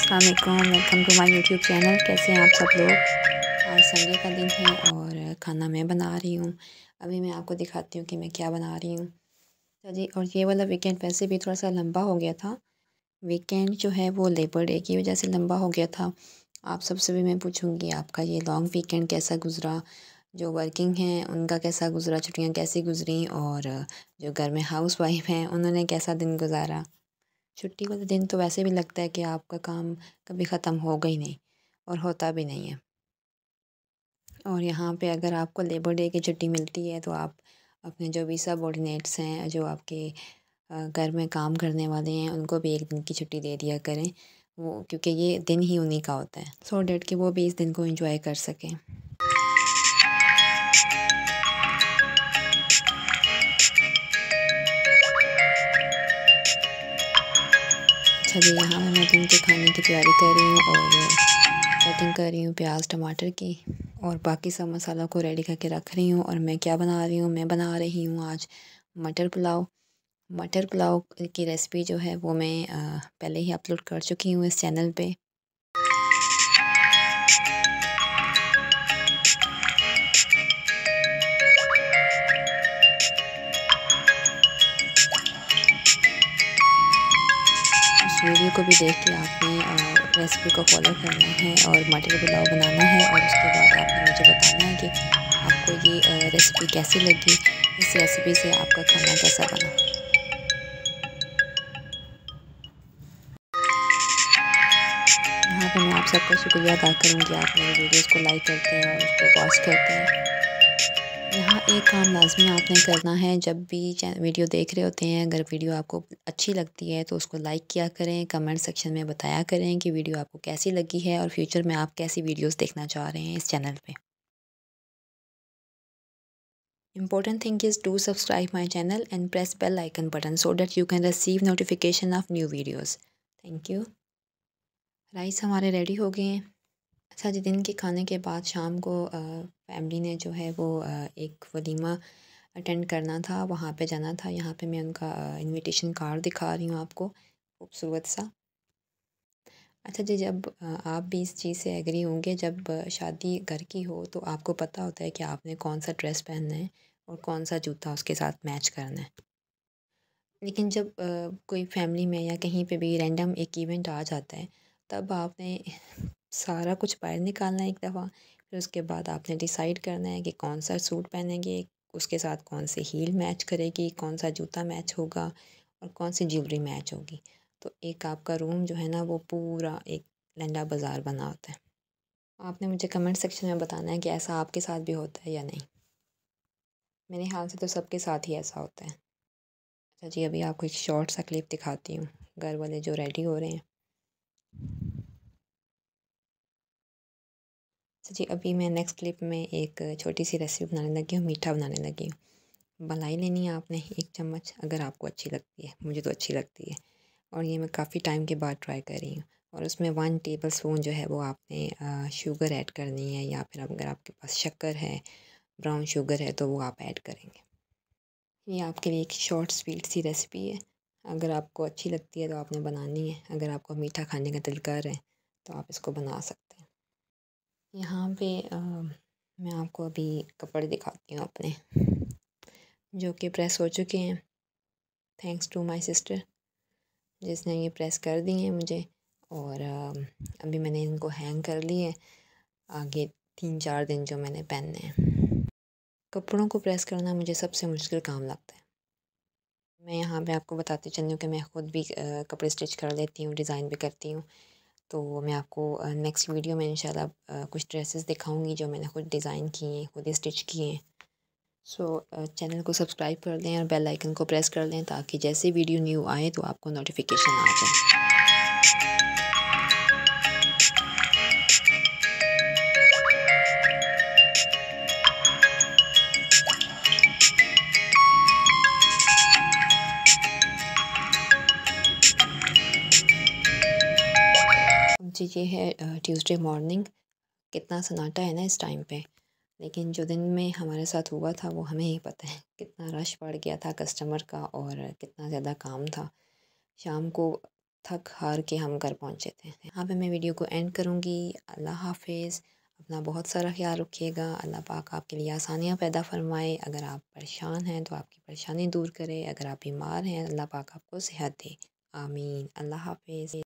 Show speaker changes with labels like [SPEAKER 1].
[SPEAKER 1] अस्सलाम वालेकुम, welcome to my YouTube channel. कैसे हैं आप सब लोग। आज संडे का दिन है और खाना मैं बना रही हूँ। अभी मैं आपको दिखाती हूँ कि मैं क्या बना रही हूँ। अच्छा जी, और ये वाला वीकेंड वैसे भी थोड़ा सा लंबा हो गया था। वीकेंड जो है वो लेबर डे की वजह से लंबा हो गया था। आप सबसे भी मैं पूछूँगी आपका ये लॉन्ग वीकेंड कैसा गुज़रा, जो वर्किंग हैं उनका कैसा गुज़रा, छुट्टियाँ कैसी गुज़री, और जो घर में हाउस वाइफ हैं उन्होंने कैसा दिन गुज़ारा। छुट्टी वाले दिन तो वैसे भी लगता है कि आपका काम कभी ख़त्म होगा ही नहीं, और होता भी नहीं है। और यहाँ पे अगर आपको लेबर डे की छुट्टी मिलती है तो आप अपने जो भी सबऑर्डिनेट्स हैं, जो आपके घर में काम करने वाले हैं, उनको भी एक दिन की छुट्टी दे दिया करें। वो क्योंकि ये दिन ही उन्हीं का होता है, सो डेट कि वो भी इस दिन को एंजॉय कर सकें। अच्छा जी, यहाँ पे मैं दिन के खाने की तैयारी कर रही हूँ और कटिंग कर रही हूँ प्याज टमाटर की, और बाकी सब मसालों को रेडी करके रख रही हूँ। और मैं क्या बना रही हूँ, मैं बना रही हूँ आज मटर पुलाव। मटर पुलाव की रेसिपी जो है वो मैं पहले ही अपलोड कर चुकी हूँ इस चैनल पे। उस वीडियो को भी देख के आपने रेसिपी को फॉलो करना है और मटर पुलाव बनाना है, और उसके बाद आपने मुझे बताना है कि आपको ये रेसिपी कैसी लगी, इस रेसिपी से आपका खाना कैसा बना। यहाँ पे मैं आप सबका शुक्रिया अदा करूँगी, आप मेरी वीडियोस को लाइक करते हैं और उसको वॉच करते हैं। यहाँ एक काम लाज़मी आपने करना है, जब भी वीडियो देख रहे होते हैं, अगर वीडियो आपको अच्छी लगती है तो उसको लाइक किया करें, कमेंट सेक्शन में बताया करें कि वीडियो आपको कैसी लगी है और फ्यूचर में आप कैसी वीडियोस देखना चाह रहे हैं इस चैनल पे। Important thing is to subscribe my channel and press bell icon button so that you can receive notification of new videos. Thank you. Rice हमारे रेडी हो गए हैं। अच्छा जी, दिन के खाने के बाद शाम को फैमिली ने जो है वो एक वलीमा अटेंड करना था, वहाँ पे जाना था। यहाँ पे मैं उनका इनविटेशन कार्ड दिखा रही हूँ आपको, खूबसूरत सा। अच्छा जी, जब आप भी इस चीज़ से एग्री होंगे, जब शादी घर की हो तो आपको पता होता है कि आपने कौन सा ड्रेस पहनना है और कौन सा जूता उसके साथ मैच करना है। लेकिन जब कोई फैमिली में या कहीं पे भी रैंडम एक इवेंट आ जाता है, तब आपने सारा कुछ बाहर निकालना है एक दफ़ा। फिर उसके बाद आपने डिसाइड करना है कि कौन सा सूट पहनेंगे, उसके साथ कौन सी हील मैच करेगी, कौन सा जूता मैच होगा और कौन सी ज्वेलरी मैच होगी। तो एक आपका रूम जो है ना वो पूरा एक लंडा बाज़ार बना होता है। आपने मुझे कमेंट सेक्शन में बताना है कि ऐसा आपके साथ भी होता है या नहीं। मेरे ख्याल से तो सबके साथ ही ऐसा होता है। अच्छा जी, अभी आपको एक शॉर्ट सा क्लिप दिखाती हूँ, घर वाले जो रेडी हो रहे हैं। अच्छा जी, अभी मैं नेक्स्ट क्लिप में एक छोटी सी रेसिपी बनाने लगी हूँ, मीठा बनाने लगी हूँ। मलाई लेनी है आपने 1 चम्मच, अगर आपको अच्छी लगती है, मुझे तो अच्छी लगती है। और ये मैं काफ़ी टाइम के बाद ट्राई कर रही हूँ। और उसमें 1 टेबल स्पून जो है वो आपने शुगर ऐड करनी है, या फिर अगर आपके पास शक्कर है, ब्राउन शुगर है, तो वो आप ऐड करेंगे। ये आपके लिए एक शॉर्ट स्वीट सी रेसिपी है। अगर आपको अच्छी लगती है तो आपने बनानी है, अगर आपको मीठा खाने का दिल कर रहा है तो आप इसको बना सकते हैं। यहाँ पे मैं आपको अभी कपड़े दिखाती हूँ अपने, जो कि प्रेस हो चुके हैं, थैंक्स टू माय सिस्टर जिसने ये प्रेस कर दिए हैं मुझे। और अभी मैंने इनको हैंग कर लिए, आगे 3-4 दिन जो मैंने पहनने हैं। कपड़ों को प्रेस करना मुझे सबसे मुश्किल काम लगता है। मैं यहाँ पे आपको बताती चलूँ कि मैं ख़ुद भी कपड़े स्टिच कर लेती हूँ, डिज़ाइन भी करती हूँ। तो मैं आपको नेक्स्ट वीडियो में इंशाल्लाह कुछ ड्रेसेस दिखाऊंगी जो मैंने खुद डिज़ाइन किए हैं, खुद स्टिच किए हैं। सो चैनल को सब्सक्राइब कर लें और बेल आइकन को प्रेस कर लें, ताकि जैसे वीडियो न्यू आए तो आपको नोटिफिकेशन आ जाए। जी, ये है ट्यूसडे मॉर्निंग। कितना सन्नाटा है ना इस टाइम पे, लेकिन जो दिन में हमारे साथ हुआ था वो हमें ही पता है। कितना रश पड़ गया था कस्टमर का और कितना ज़्यादा काम था। शाम को थक हार के हम घर पहुँचे थे। यहाँ पे मैं वीडियो को एंड करूँगी। अल्लाह हाफ़िज़। अपना बहुत सारा ख्याल रखिएगा। अल्लाह पाक आपके लिए आसानियाँ पैदा फ़रमाए। अगर आप परेशान हैं तो आपकी परेशानी दूर करे। अगर आप बीमार हैं अल्लाह पाक आपको सेहत दे। आमीन। अल्लाह हाफ़िज़।